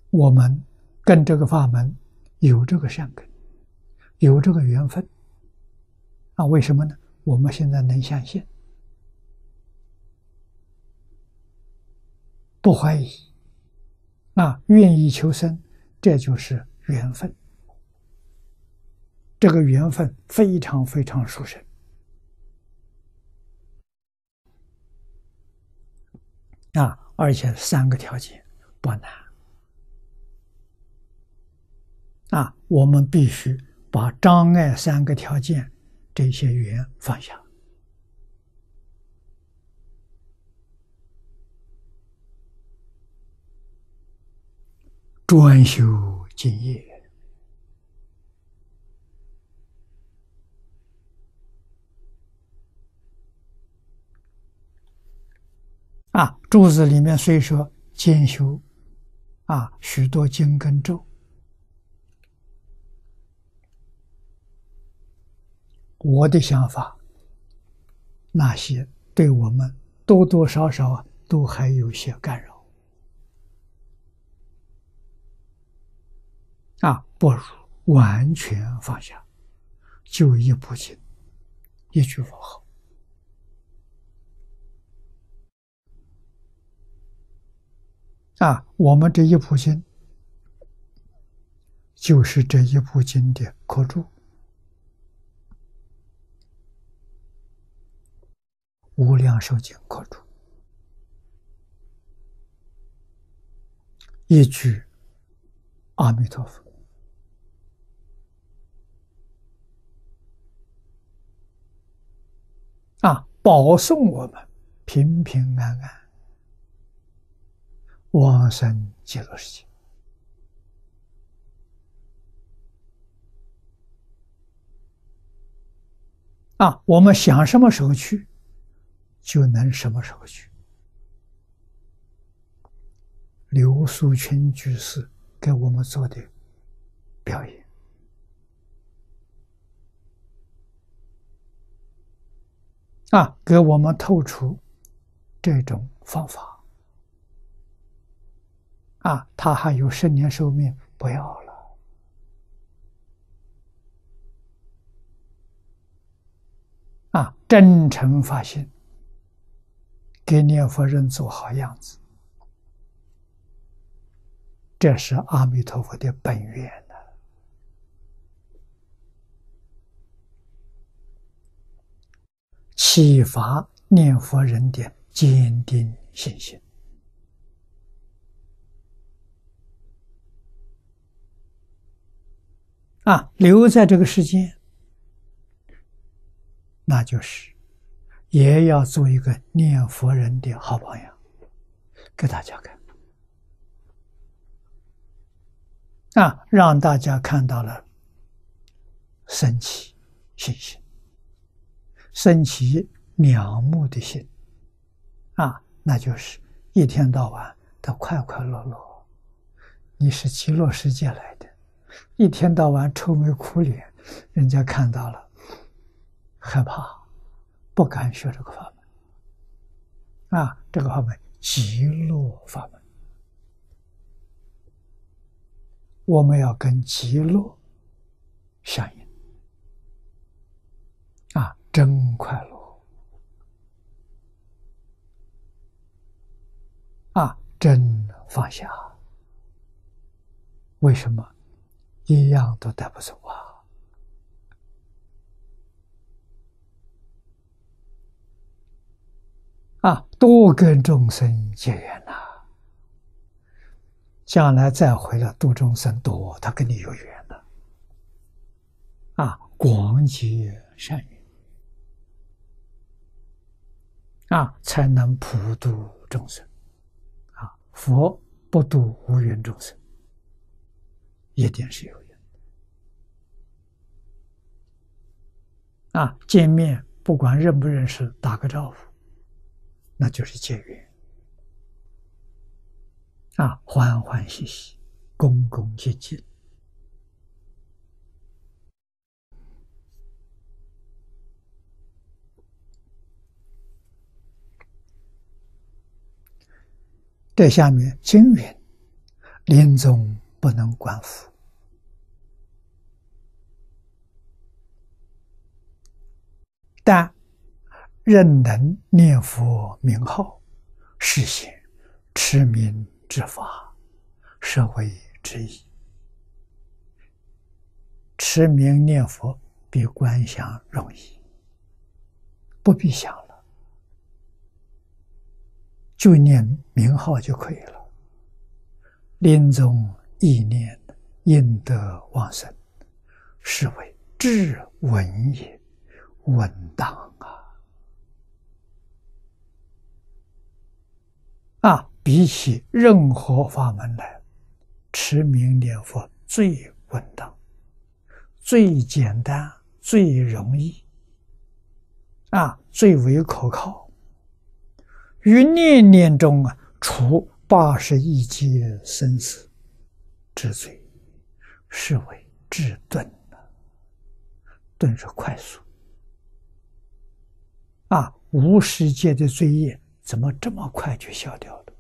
我们跟这个法门有这个善根，有这个缘分啊？为什么呢？我们现在能相信，不怀疑啊，愿意求生，这就是缘分。这个缘分非常非常殊胜啊，而且3个条件不难啊，我们必须把障碍3个条件这些缘放下。专修净业啊，注子里面虽说兼修啊许多经跟咒，我的想法，那些对我们多多少少都还有些干扰啊，不如完全放下，就一部经，一句佛号啊，我们这一部经就是这一部经的课注，无量寿经课注，一句阿弥陀佛啊，保送我们平平安安往生极乐世界啊！我们想什么时候去，就能什么时候去。刘淑群居士给我们做的表演啊，给我们透出这种方法啊，他还有10年寿命，不要了啊！真诚发心，给念佛人做好样子，这是阿弥陀佛的本愿呢。启发念佛人的坚定信心啊，留在这个世界，那就是也要做一个念佛人的好榜样，给大家看啊，让大家看到了升起信心，升起仰慕的心啊，那就是一天到晚都快快乐乐。你是极乐世界来的，一天到晚愁眉苦脸，人家看到了害怕，不敢学这个法门啊！这个法门极乐法门，我们要跟极乐相应啊，真快乐啊，真放下。为什么一样都带不走啊？多跟众生结缘呐，将来再回来度众生多，他跟你有缘了啊！广结善缘啊，才能普度众生啊！佛不度无缘众生，一定是有缘啊！见面不管认不认识，打个招呼，那就是结缘啊！欢欢喜喜，恭恭敬敬。这下面经云： 临终不能观复，但仍能念佛名号，实现持名之法，是为之意。持名念佛比观想容易，不必想了，就念名号就可以了。临终意念应得往生，是为至稳也，稳当比起任何法门来，持名念佛最稳当，最简单，最容易，最为可靠。于念念中除81劫生死之罪，是为至顿。顿是快速50劫的罪业怎么这么快就消掉了？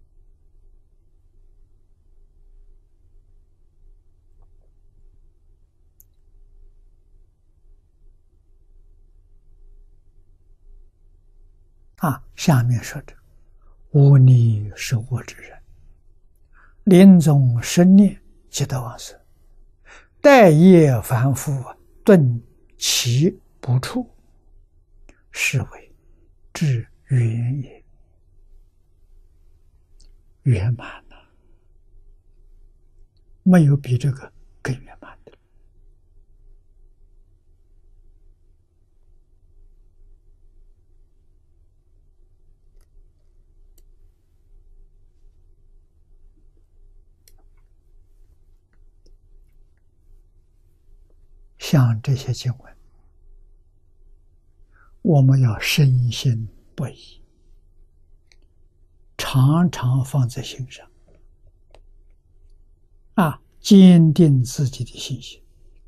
下面说着，无逆受我之人，临终生念即得往生，待业凡夫顿其不处，是为至圆也，圆满了，没有比这个更圆满的。像这些经文，我们要深信不疑，常常放在心上，坚定自己的信心。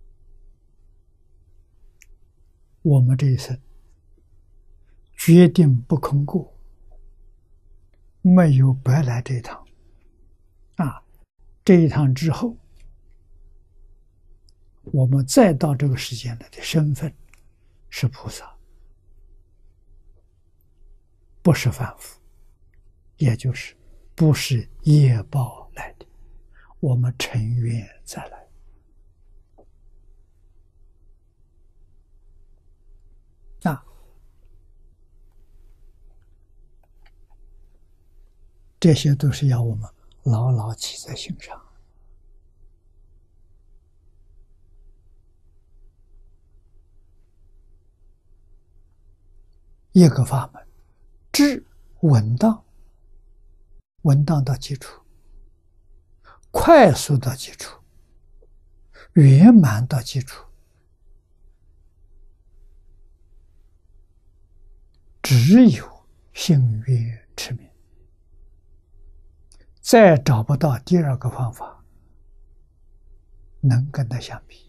我们这一生决定不空过，没有白来这一趟。这一趟之后，我们再到这个世间来的身份是菩萨，不是凡夫，也就是不是业报来的，我们成愿再来。这些都是要我们牢牢记在心上。一个法门，至稳当，稳当到基础，快速到基础，圆满到基础，只有信愿持名，再找不到第二个方法能跟它相比。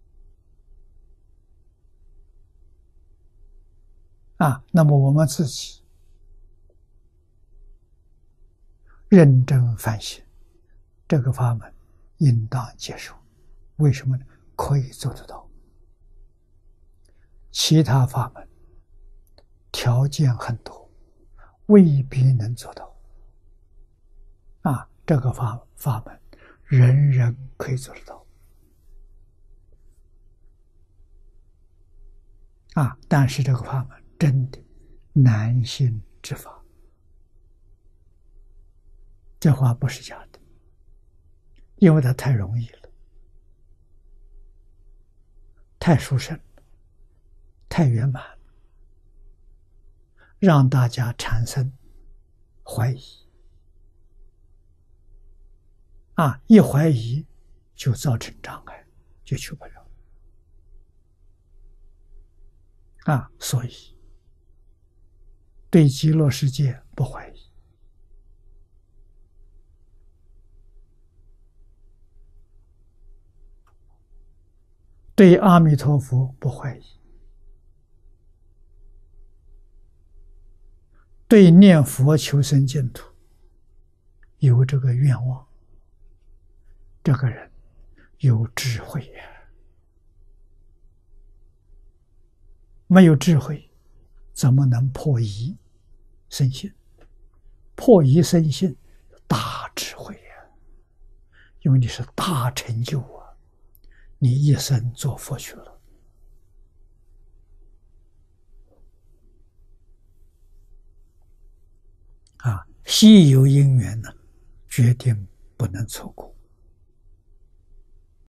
那么我们自己认真反省，这个法门应当接受。为什么呢？可以做得到。其他法门条件很多，未必能做到。这个法门人人可以做得到。但是这个法门真的难信之法，这话不是假的，因为它太容易了，太殊胜了，太圆满了，让大家产生怀疑。一怀疑就造成障碍，就去不了。所以对极乐世界不怀疑，对阿弥陀佛不怀疑，对念佛求生净土有这个愿望， 这个人有智慧呀。没有智慧，怎么能破疑生信？破疑生信，大智慧呀！因为你是大成就啊，你一生做佛去了啊！稀有因缘呢，决定不能错过。